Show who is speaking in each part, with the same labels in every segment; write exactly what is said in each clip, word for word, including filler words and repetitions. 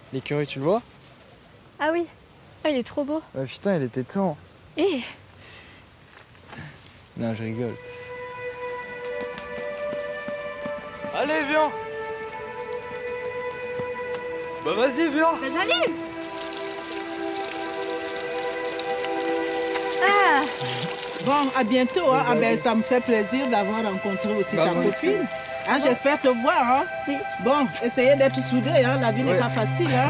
Speaker 1: L'écureuil, tu le vois?
Speaker 2: Ah oui. Ah, il est trop beau.
Speaker 1: Ouais, putain, il était temps.
Speaker 2: Eh.
Speaker 1: Non, je rigole. Allez, viens. Bah vas-y, viens.
Speaker 2: Bah j'arrive. Ah.
Speaker 3: Bon, à bientôt. Hein. Ah ben, ça me fait plaisir d'avoir rencontré aussi
Speaker 1: bah,
Speaker 3: ta copine.
Speaker 1: Aussi.
Speaker 3: Hein, j'espère te voir. Hein.
Speaker 2: Oui.
Speaker 3: Bon, essayez d'être soudés. Hein. La vie
Speaker 1: ouais.
Speaker 3: n'est pas facile. Hein.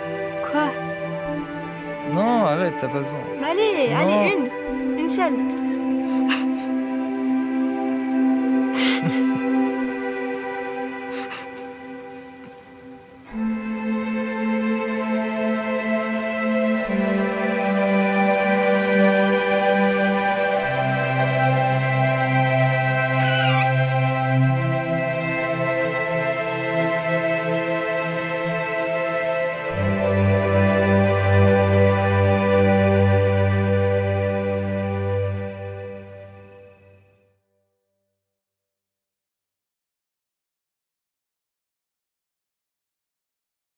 Speaker 2: Quoi?
Speaker 1: Non, arrête, t'as pas besoin.
Speaker 2: Bah allez,
Speaker 1: Non.
Speaker 2: allez, une. Une seule.